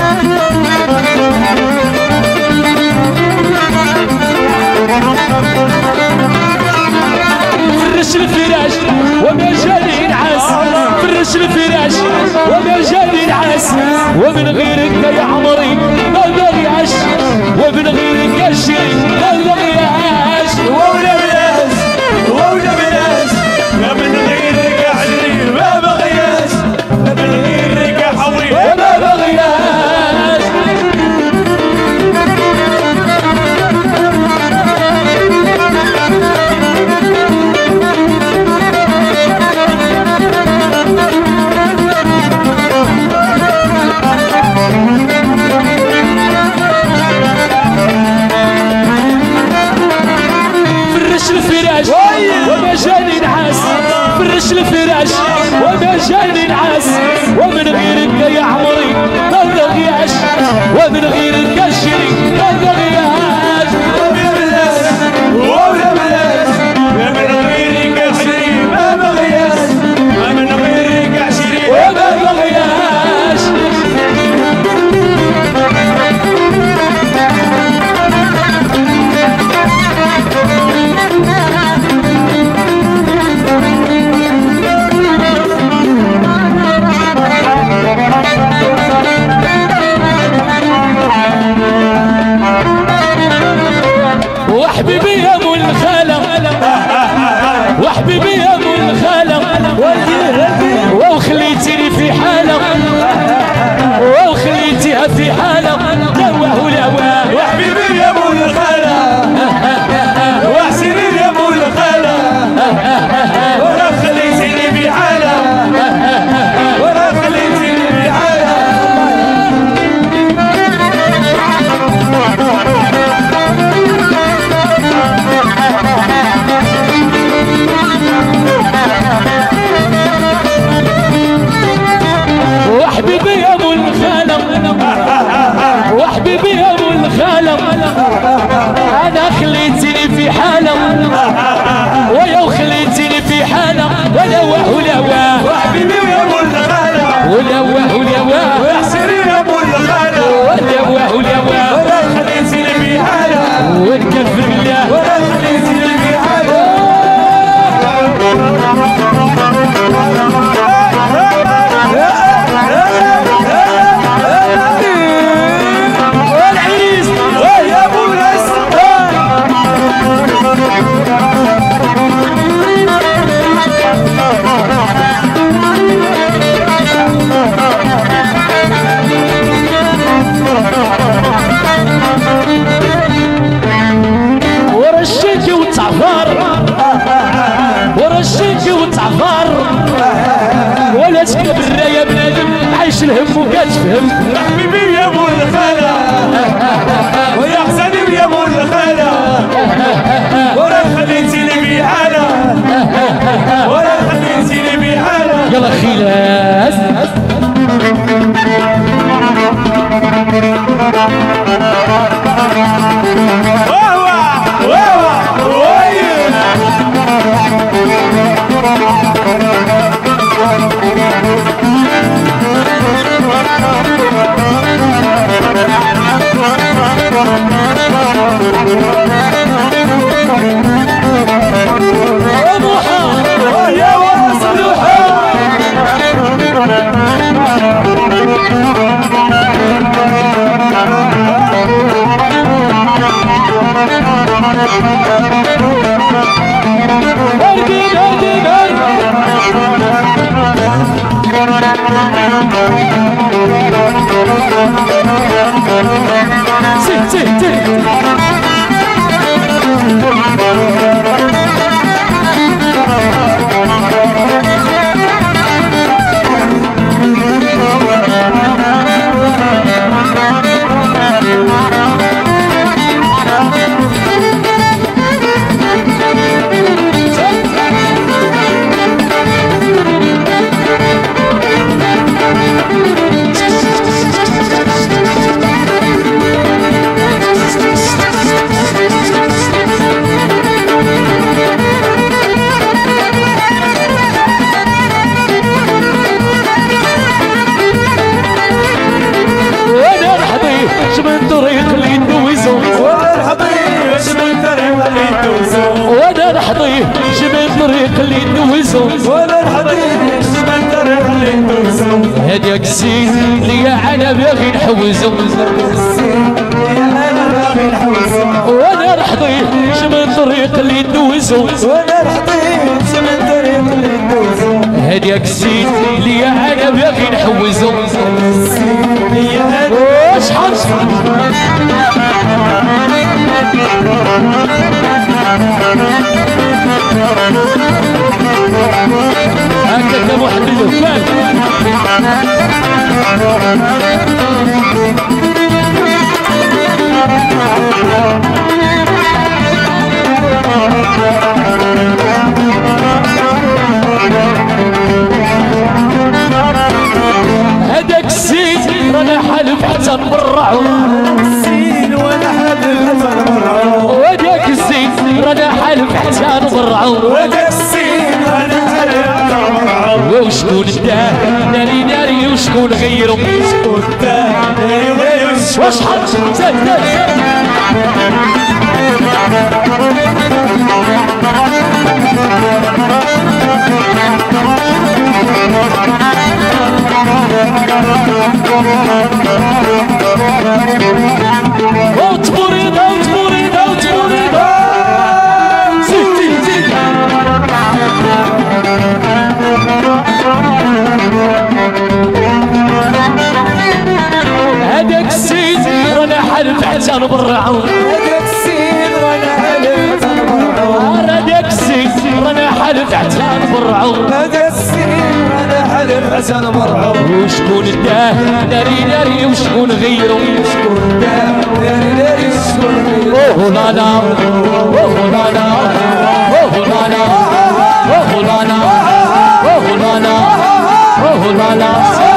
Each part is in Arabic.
فرش الفراش وما جاني ينعس، فرش الفراش وما جاني ينعس، ومن غيرك يا عمري ما باغي عاش، ومن غيرك يا شريك ما باغي عاش. ولا بلاش ولا بلاش، ما من غيرك يا عشري ما بغياش، ما من غيرك يا حوري ما بغياش. فرش الفراش وما جاني نعاس، فرش الفراش وما جاني نعاس، ومن غيرك يا عمري ما بغياش، ومن غيرك يا شريك ما بغياش. ولا بلاش ولا بلاش، ما من غيرك يا عشري ما بغياش، ما من غيرك يا عشري وما بغياش. وحبيبي يا ابو الخالة، وحبيبي يا ابو الخالة، وخليتيني في حالة، وخليتيها في حالة دواه لواه. وحبيبي يا ابو الخالة، وحسيني يا ابو الخالة، ولا خليتيني في حالة، ولا خليتيني في حالة. وحبيبي يا ابو الخالة، وحبيبي يا ابو الخالة، انا خليتيني في حالة، ويا وخليتيني في حالة، ولواه ولواه. وحبيبي يا ابو الخالة، ولواه ولواه، وحسيني يا ابو الخالة، ولواه ولواه، ولا خليتيني في حالة، ونكفر الله ولا خليتيني في حالة. والعريس يا ابو الاسطى، ورشيكي وتعفر، ورشيكي وتعفر، ولا تكبر يا بنادم عايش الهم وكتفهم. حبيبي يا ابو الخالة، ويا حسني يا ابو الخالة، ولا خليتيني في حالة، ولا خليتيني في حالة. يلا خلاص واوا واوا وين يا وصلوحة. اردين اردين الطريق اللي ندوزو ولا الحضيض شمال الطريق اللي ندوزو هداك الزين اللي انا باغي نحوزو انا باغي نحوزو وانا الحضيض شمال الطريق اللي ندوزو وانا الحضيض شمال الطريق اللي ندوزو هداك الزين اللي انا باغي نحوزو شحال هكذا يا محمد الفال هداك الزين رانا حالف حتى نبرعو الزين وانا حالف حتى نبرعو وهداك الزين رانا حالف حتى نبرعو وهداك الزين رانا حالف حتى نبرعو وشكون داه ناري ناري وشكون غيرو شكون داه ناري ناري وشكون وشحال زاد وتبوريدا وتبوريدا وتبوريدا زيد زيد هداك السيد رانا حالف حتى نبرعو هداك السين وانا حالف حتى نبرعو هداك السيد رانا حالف حتى نبرعو هداك السين وانا حالف حتى نبرعو وشكون داه ناري ناري وشكون غيرو شكون داه ناري ناري وشكون غيرو اوه لا لا اوه لا لا اوه لا لا اوه لا لا اوه لا لا اوه لا لا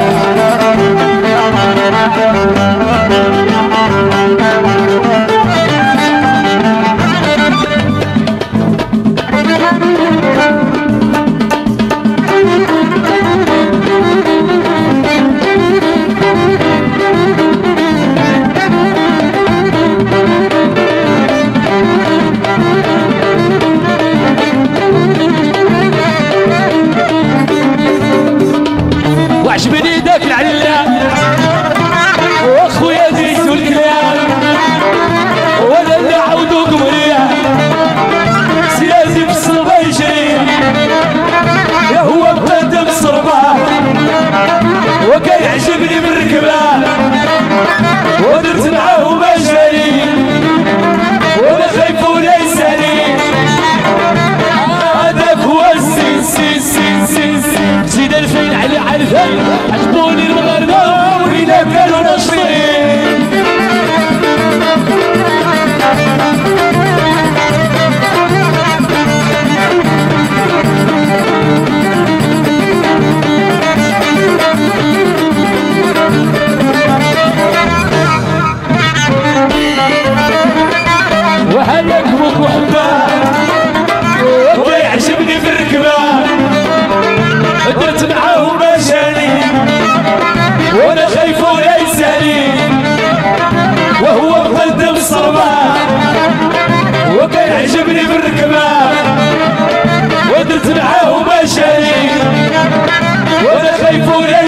وعجبني داك العلام واخويا زيدو الكلام ولا اللي عاودوك مريح سياسي في الصربة يجري يا هو مقدم الصربة وكيعجبني بالركبة ودرت معاه ما جاري ولا خايف ولا يسالي هذاك هو السين سين سين سين سين زيد 2000 على 2000 عجبوني المغاربة وإلا كانوا ناشطين وهذاك بوك وحبه ويعجبني في الركبه درت معاه ما جاني وانا خايف ولا يسالي وهو مقدم الصربه وكيعجبني في الركبه ودرت معاه ما جاني وانا خايف ولا